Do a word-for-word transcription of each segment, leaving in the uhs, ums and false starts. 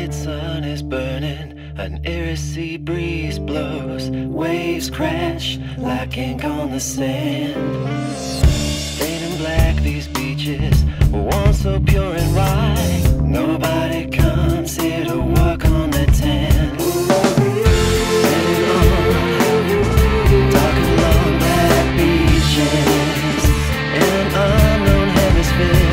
naked sun is burning, an irisy breeze blows, waves crash like ink on the sand. Stained in black these beaches, once so pure and right, nobody comes here to work on their tan. Sailing on, talking long black beaches, in an unknown hemisphere.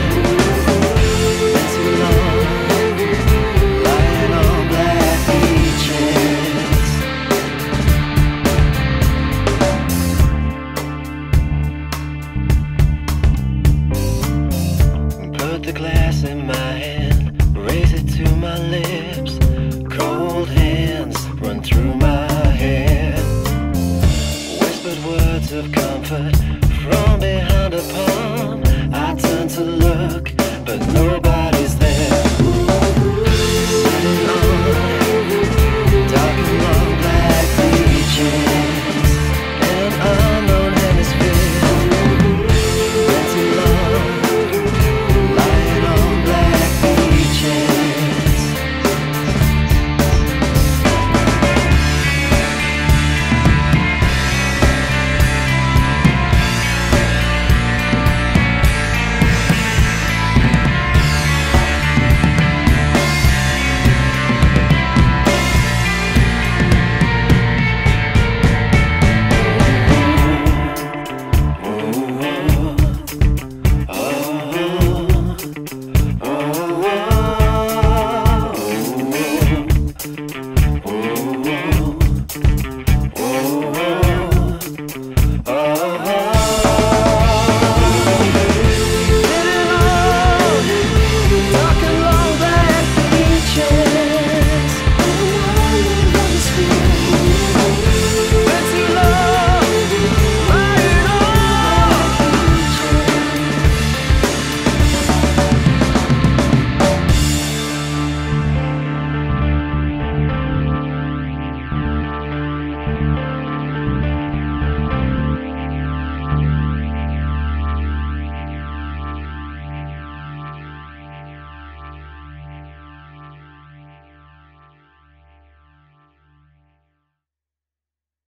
The glass in my hand, raise it to my lips. Cold hands run through my hair. Whispered words of comfort